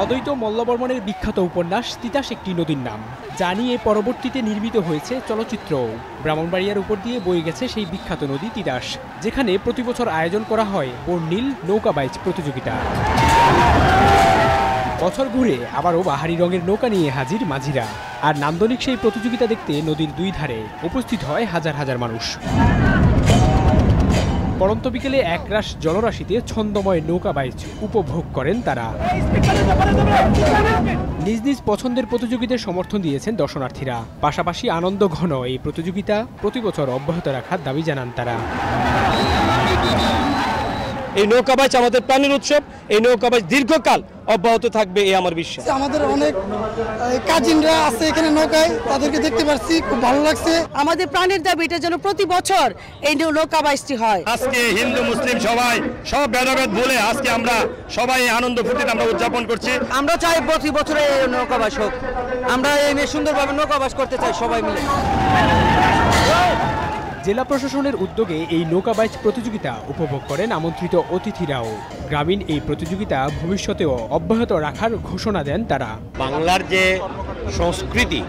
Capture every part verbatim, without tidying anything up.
অদ্বৈত মল্লবর্মণের বিখ্যাত উপন্যাস তিতাস একটি নদীর নাম, যা নিয়ে পরবর্তীতে নির্মিত হয়েছে চলচ্চিত্র। ব্রাহ্মণবাড়িয়ার উপর দিয়ে বয়ে গেছে সেই বিখ্যাত নদী তিতাস, যেখানে প্রতি বছর আয়োজন করা হয় বর্ণিল নৌকা বাইচ প্রতিযোগিতা। বছর ঘুরে আবারও বাহারি রঙের নৌকা নিয়ে হাজির মাঝিরা, আর নান্দনিক সেই প্রতিযোগিতা দেখতে নদীর দুই ধারে উপস্থিত হয় হাজার হাজার মানুষ। পড়ন্ত বিকেলে একরাশ জলরাশিতে ছন্দময় নৌকা বাইচ উপভোগ করেন তারা। নিজ নিজ পছন্দের প্রতিযোগিতার সমর্থন দিয়েছেন দর্শনার্থীরা। পাশাপাশি আনন্দ ঘন এই প্রতিযোগিতা প্রতি বছর অব্যাহত রাখার দাবি জানান তারা। এই নৌকা বাইচ আমাদের প্রাণের উৎসব, এই নৌকা বাইচ দীর্ঘকাল অব্যাহত থাকবে এই আমার বিশ্বাস। আমাদের অনেক কাজিনরা আছে এখানে নৌকায়, তাদেরকে দেখতে পাচ্ছি, খুব ভালো লাগছে। আমাদের প্রাণের দাবি এটা যেন প্রতি বছর এই নৌকা বাইচটি হয়। আজকে হিন্দু মুসলিম সবাই সব ভেদাভেদ ভুলে আজকে আমরা সবাই আনন্দ ফুর্তিতে আমরা উদযাপন করছি। আমরা চাই প্রতি বছরে নৌকা বাইচ হোক, আমরা এই নিয়ে সুন্দরভাবে নৌকা বাইচ করতে চাই সবাই মিলে। জেলা প্রশাসনের উদ্যোগে এই নৌকা বাইচ প্রতিযোগিতা উপভোগ করেন আমন্ত্রিত অতিথিরাও। গ্রামীণ এই প্রতিযোগিতা ভবিষ্যতেও অব্যাহত রাখার ঘোষণা দেন তারা। বাংলার যে সংস্কৃতি,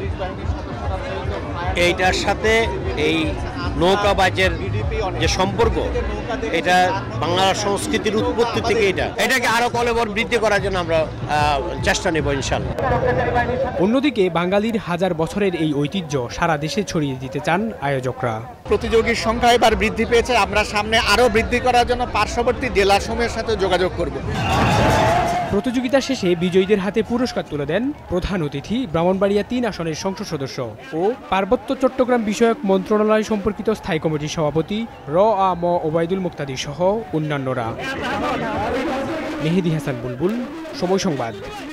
এইটার সাথে এই নৌকা বাইচের যে সম্পর্ক, এটা বাংলার সংস্কৃতির উৎপত্তি থেকে এটা এটাকে আরো কলেবর বৃদ্ধি করার জন্য আমরা চেষ্টা নেব ইনশাআল্লাহ। অন্যদিকে বাঙালির হাজার বছরের এই ঐতিহ্য সারা দেশে ছড়িয়ে দিতে চান আয়োজকরা। প্রতিযোগীর সংখ্যা এবার বৃদ্ধি পেয়েছে, আমরা সামনে আরো বৃদ্ধি করার জন্য পার্শ্ববর্তী জেলাসমূহের সাথে যোগাযোগ করব। প্রতিযোগিতা শেষে বিজয়ীদের হাতে পুরস্কার তুলে দেন প্রধান অতিথি ব্রাহ্মণবাড়িয়া তিন আসনের সংসদ সদস্য ও পার্বত্য চট্টগ্রাম বিষয়ক মন্ত্রণালয় সম্পর্কিত স্থায়ী কমিটির সভাপতি র আ ম ওবায়দুল মুক্তাদির সহ অন্যান্যরা। মেহেদী হাসান বুলবুল, সময় সংবাদ।